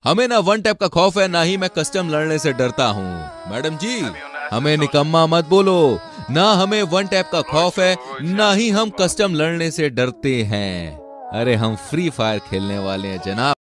हमें ना one tap का खौफ है, ना ही मैं कस्टम लड़ने से डरता हूँ। मैडम जी, हमें निकम्मा मत बोलो। ना हमें वन टैप का खौफ है, ना ही हम कस्टम लड़ने से डरते हैं। अरे हम फ्री फायर खेलने वाले हैं जनाब।